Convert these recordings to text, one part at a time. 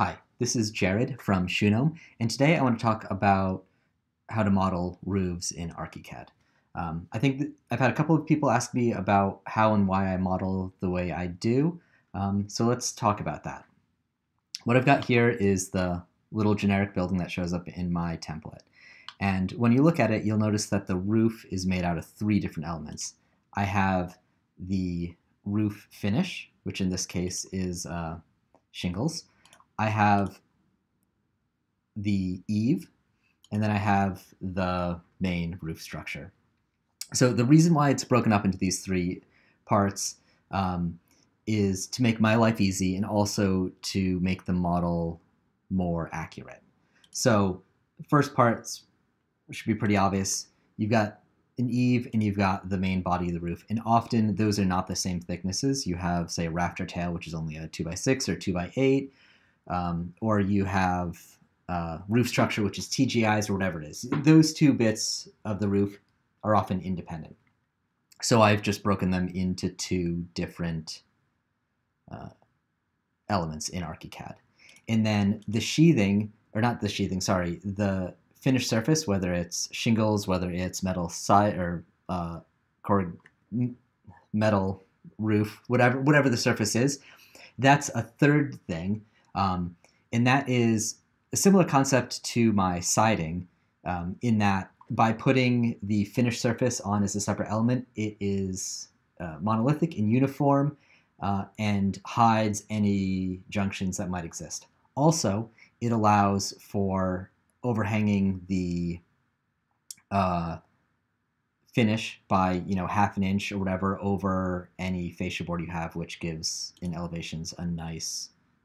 Hi, this is Jared from Shunome, and today I want to talk about how to model roofs in ArchiCAD. I think that I've had a couple of people ask me about how and why I model the way I do, so let's talk about that. What I've got here is the little generic building that shows up in my template. And when you look at it, you'll notice that the roof is made out of three different elements. I have the roof finish, which in this case is shingles. I have the eave, and then I have the main roof structure. So the reason why it's broken up into these three parts is to make my life easy and also to make the model more accurate. So the first part should be pretty obvious. You've got an eave and you've got the main body of the roof, and often those are not the same thicknesses. You have, say, a rafter tail, which is only a 2x6 or 2x8, or you have roof structure, which is TGIs or whatever it is. Those two bits of the roof are often independent. So I've just broken them into two different elements in ArchiCAD. And then the sheathing, or not the sheathing, sorry, the finished surface, whether it's shingles, whether it's metal side or metal roof, whatever the surface is, that's a third thing. And that is a similar concept to my siding, in that by putting the finished surface on as a separate element, it is monolithic and uniform and hides any junctions that might exist. Also, it allows for overhanging the finish by half an inch or whatever over any fascia board you have, which gives in elevations a nice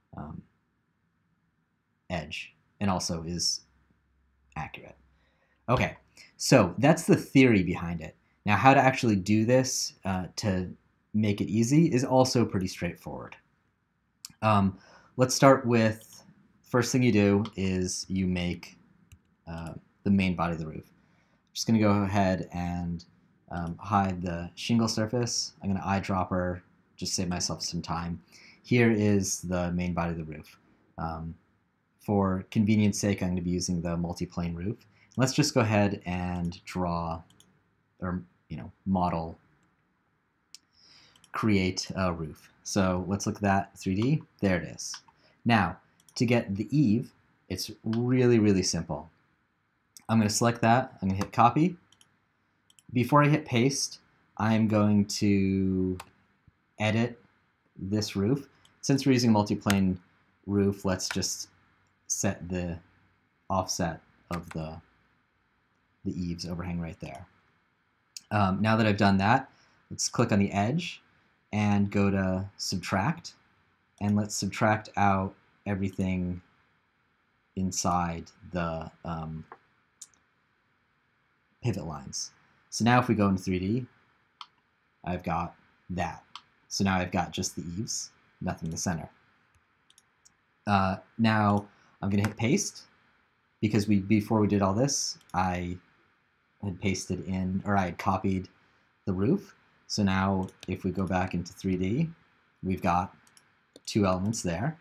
edge and also is accurate. Okay, so that's the theory behind it. Now, how to actually do this to make it easy is also pretty straightforward. Let's start with, first thing you do is you make the main body of the roof. I'm just going to go ahead and hide the shingle surface. I'm going to eyedropper, just save myself some time. Here is the main body of the roof. For convenience sake, I'm going to be using the multi-plane roof. Let's just go ahead and draw, or model, create a roof. So let's look at that 3D. There it is. Now, to get the eave, it's really, really simple. I'm going to select that. I'm going to hit copy. Before I hit paste, I'm going to edit this roof. Since we're using a multi-plane roof, let's just set the offset of the eaves overhang right there. Now that I've done that, let's click on the edge and go to subtract, and let's subtract out everything inside the pivot lines. So now if we go into 3D, I've got that. So now I've got just the eaves, nothing in the center. Now I'm going to hit paste, because before we did all this, I had pasted in, or I had copied the roof. So now if we go back into 3D, we've got two elements there.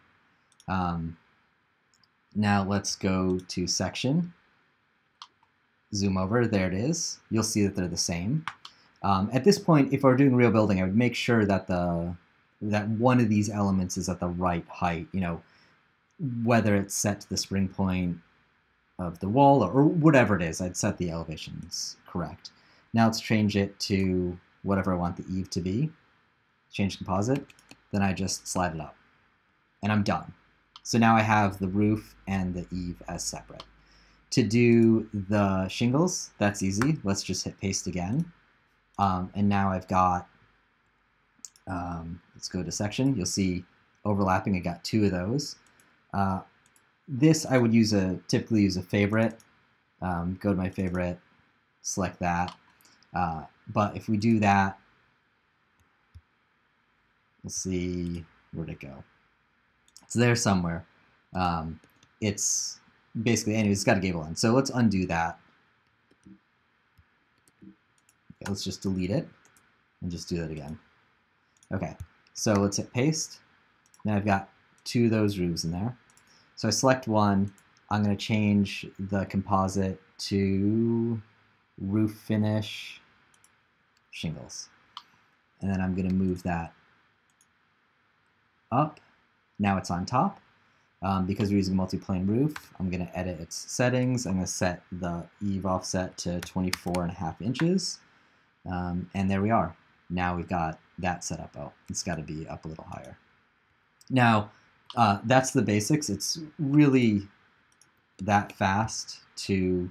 Now let's go to section, zoom over, there it is. You'll see that they're the same. At this point, if I were doing real building, I would make sure that that one of these elements is at the right height, whether it's set to the spring point of the wall or whatever it is. I'd set the elevations correct. Now let's change it to whatever I want the eave to be. Change composite. Then I just slide it up. And I'm done. So now I have the roof and the eave as separate. To do the shingles, that's easy. Let's just hit paste again. And now I've got, let's go to section. You'll see overlapping. I got two of those. This I would typically use a favorite. Go to my favorite, select that. But if we do that, let's see, where'd it go? It's there somewhere. It's basically, anyways, it's got a gable end. So let's undo that. Okay, let's just delete it and just do that again. Okay, so let's hit paste. Now I've got two of those roofs in there. So I select one. I'm going to change the composite to roof finish shingles. And then I'm going to move that up. Now it's on top. Because we're using a multi-plane roof, I'm going to edit its settings. I'm going to set the eave offset to 24.5 inches. And there we are. Now we've got that set up. Oh, it's got to be up a little higher. Now, that's the basics. It's really that fast to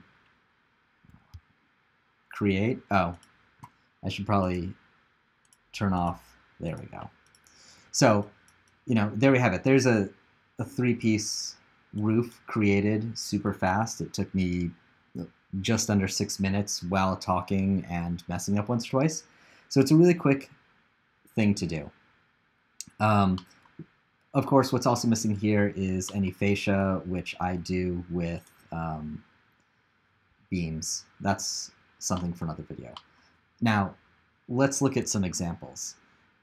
create. Oh, I should probably turn off. There we go. So, there we have it. There's a three-piece roof created super fast. It took me just under 6 minutes while talking and messing up once or twice. So it's a really quick thing to do. Of course, what's also missing here is any fascia, which I do with beams. That's something for another video. Now, let's look at some examples.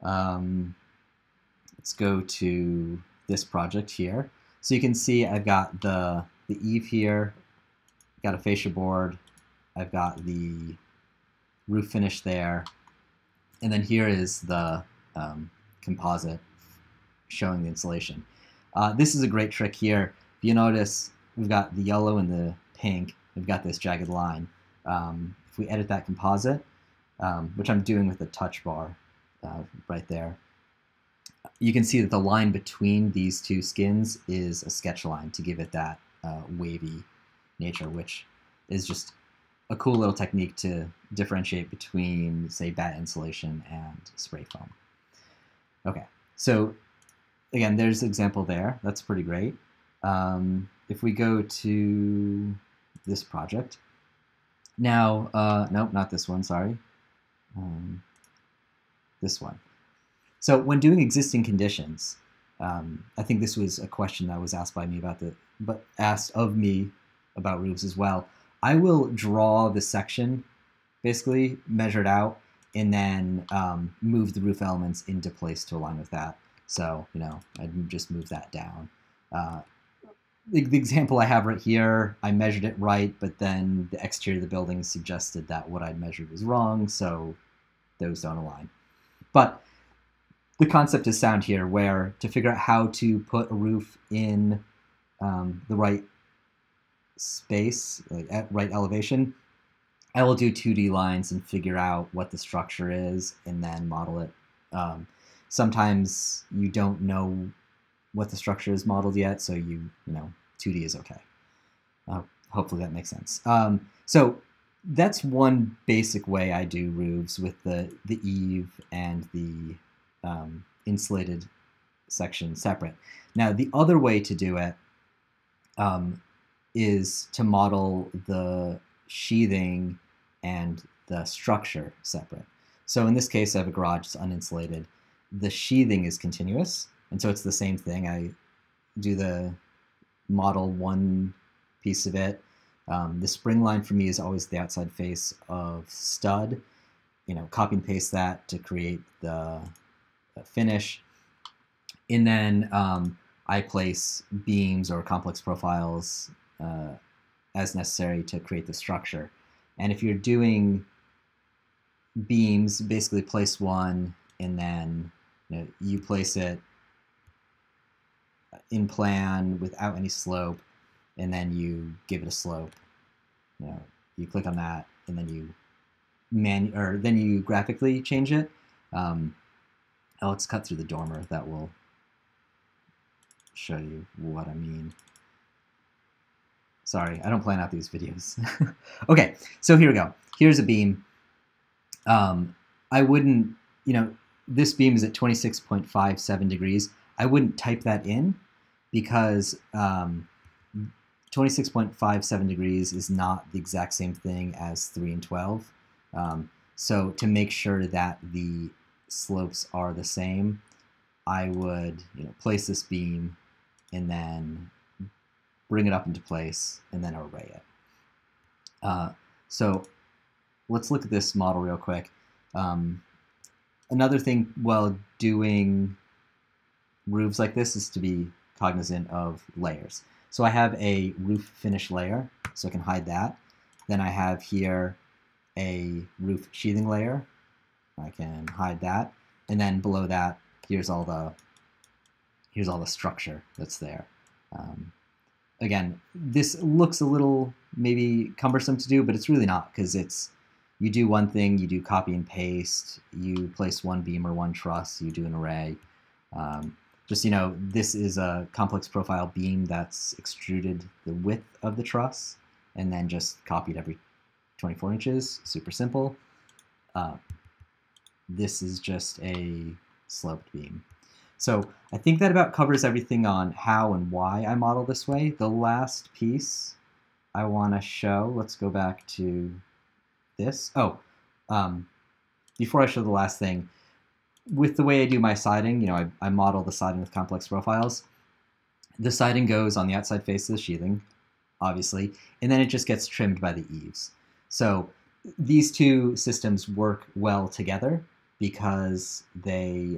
Let's go to this project here. So you can see I've got the eave here, got a fascia board, I've got the roof finish there, and then here is the composite showing the insulation. This is a great trick here. If you notice, we've got the yellow and the pink, we've got this jagged line. If we edit that composite, which I'm doing with the touch bar right there, you can see that the line between these two skins is a sketch line to give it that wavy nature, which is just a cool little technique to differentiate between, say, batt insulation and spray foam. Okay, so again, there's an example there. That's pretty great. If we go to this project, now, nope, not this one, sorry. This one. So when doing existing conditions, I think this was a question that was asked by me asked of me about roofs as well. I will draw the section, basically measure it out, and then move the roof elements into place to align with that. So, I'd just move that down. The example I have right here, I measured it right, but then the exterior of the building suggested that what I'd measured was wrong, so those don't align. But the concept is sound here, where to figure out how to put a roof in the right space, like at right elevation, I will do 2D lines and figure out what the structure is and then model it. Sometimes you don't know what the structure is modeled yet, so 2D is okay. Hopefully that makes sense. So that's one basic way I do roofs, with the eave and the insulated section separate. Now, the other way to do it is to model the sheathing and the structure separate. So in this case, I have a garage that's uninsulated. The sheathing is continuous, and so it's the same thing. I do the model one piece of it. The spring line for me is always the outside face of stud. Copy and paste that to create the finish. And then I place beams or complex profiles as necessary to create the structure. And if you're doing beams, basically place one and then you place it in plan without any slope, and then you give it a slope. You click on that, and then you graphically change it. Let's cut through the dormer. That will show you what I mean. Sorry, I don't plan out these videos. Okay, so here we go. Here's a beam. I wouldn't, this beam is at 26.57 degrees. I wouldn't type that in because 26.57 degrees is not the exact same thing as 3 and 12. So to make sure that the slopes are the same, I would place this beam and then bring it up into place and then array it. So let's look at this model real quick. Another thing while doing roofs like this is to be cognizant of layers. So I have a roof finish layer, so I can hide that. Then I have here a roof sheathing layer. I can hide that. And then below that, here's all the structure that's there. Again, this looks a little maybe cumbersome to do, but it's really not, because you do one thing, you do copy and paste, you place one beam or one truss, you do an array. Just, this is a complex profile beam that's extruded the width of the truss and then just copied every 24 inches. Super simple. This is just a sloped beam. So I think that about covers everything on how and why I model this way. The last piece I want to show, let's go back to this. Before I show the last thing, with the way I do my siding, I model the siding with complex profiles. The siding goes on the outside face of the sheathing, obviously, and then it just gets trimmed by the eaves. So these two systems work well together because they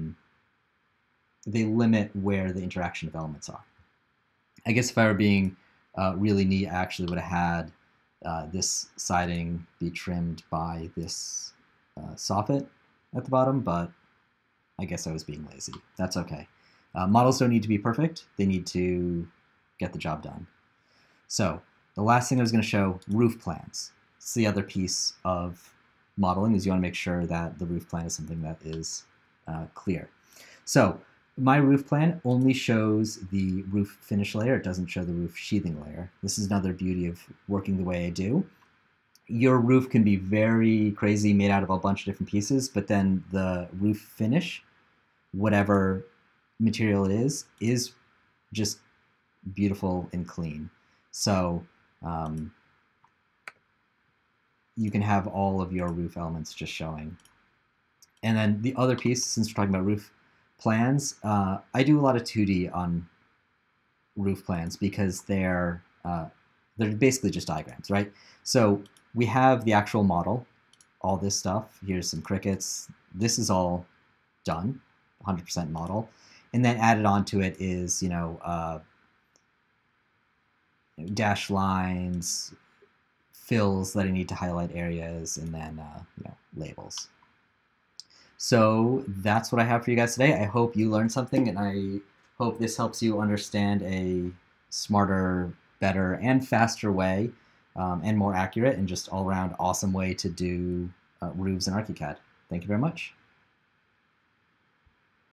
limit where the interaction of elements are. I guess if I were being really neat, I actually would have had this siding be trimmed by this soffit at the bottom, but I guess I was being lazy. That's okay. Models don't need to be perfect. They need to get the job done. So the last thing I was going to show, roof plans. It's the other piece of modeling, is you want to make sure that the roof plan is something that is clear. So my roof plan only shows the roof finish layer. It doesn't show the roof sheathing layer. This is another beauty of working the way I do. Your roof can be very crazy, made out of a bunch of different pieces, but then the roof finish, whatever material it is just beautiful and clean. So you can have all of your roof elements just showing. And then the other piece, since we're talking about roof plans, I do a lot of 2D on roof plans because they're basically just diagrams, right? So we have the actual model, all this stuff. Here's some crickets. This is all done, 100% model. And then added onto it is, dash lines, fills that I need to highlight areas, and then, labels. So that's what I have for you guys today. I hope you learned something, and I hope this helps you understand a smarter, better, and faster way, and more accurate, and just all-around awesome way to do roofs in ArchiCAD. Thank you very much.